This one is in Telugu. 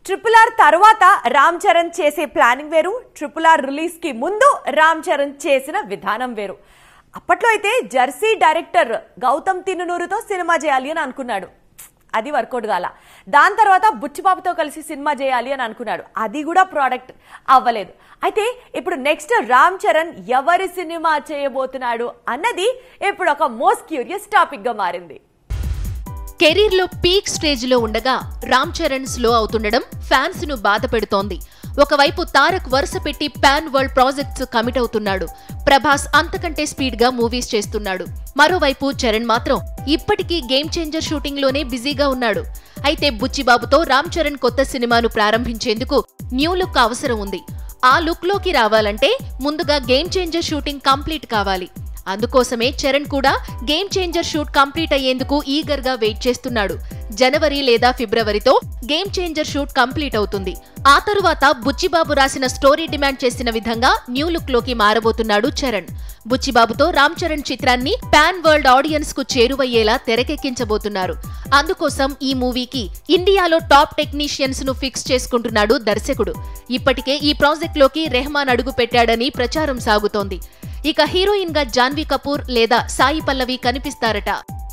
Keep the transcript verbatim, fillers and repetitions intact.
ట్రిపుల్ ఆర్ తర్వాత రామ్ చరణ్ చేసే ప్లానింగ్ వేరు, ట్రిపుల్ ఆర్ రిలీజ్ కి ముందు రామ్ చరణ్ చేసిన విధానం వేరు. అప్పట్లో అయితే జెర్సీ డైరెక్టర్ గౌతమ్ తిన్ననూరుతో సినిమా చేయాలి అని అనుకున్నాడు, అది వర్కౌట్ కాల. దాని తర్వాత బుచ్చిబాబుతో కలిసి సినిమా చేయాలి అని అనుకున్నాడు, అది కూడా ప్రోడక్ట్ అవ్వలేదు. అయితే ఇప్పుడు నెక్స్ట్ రామ్ చరణ్ ఎవరి సినిమా చేయబోతున్నాడు అన్నది ఇప్పుడు ఒక మోస్ట్ క్యూరియస్ టాపిక్ గా మారింది. కెరీర్ లో పీక్ స్టేజ్ లో ఉండగా రామ్ చరణ్ స్లో అవుతుండడం ఫ్యాన్స్ ను బాధ పెడుతోంది. ఒకవైపు తారక్ వరుస పెట్టి పాన్ వరల్డ్ ప్రాజెక్ట్స్ కమిట్ అవుతున్నాడు, ప్రభాస్ అంతకంటే స్పీడ్ గా మూవీస్ చేస్తున్నాడు. మరోవైపు చరణ్ మాత్రం ఇప్పటికీ గేమ్ చేంజర్ షూటింగ్ లోనే బిజీగా ఉన్నాడు. అయితే బుచ్చిబాబుతో రామ్ చరణ్ కొత్త సినిమాను ప్రారంభించేందుకు న్యూ లుక్ అవసరం ఉంది. ఆ లుక్ లోకి రావాలంటే ముందుగా గేమ్ చేంజర్ షూటింగ్ కంప్లీట్ కావాలి. అందుకోసమే చరణ్ కూడా గేమ్ చేంజర్ షూట్ కంప్లీట్ అయ్యేందుకు ఈగర్ గా వెయిట్ చేస్తున్నాడు. జనవరి లేదా ఫిబ్రవరితో గేమ్ చేంజర్ షూట్ కంప్లీట్ అవుతుంది. ఆ తరువాత బుచ్చిబాబు రాసిన స్టోరీ డిమాండ్ చేసిన విధంగా న్యూ లుక్ లోకి మారబోతున్నాడు చరణ్. బుచ్చిబాబుతో రామ్ చరణ్ చిత్రాన్ని పాన్ వరల్డ్ ఆడియన్స్ కు చేరువయ్యేలా తెరకెక్కించబోతున్నారు. అందుకోసం ఈ మూవీకి ఇండియాలో టాప్ టెక్నీషియన్స్ ను ఫిక్స్ చేసుకుంటున్నాడు దర్శకుడు. ఇప్పటికే ఈ ప్రాజెక్ట్ లోకి రెహమాన్ అడుగు పెట్టాడని ప్రచారం సాగుతోంది. ఇక హీరోయిన్ గా జాన్వీ కపూర్ లేదా సాయి పల్లవి కనిపిస్తారట.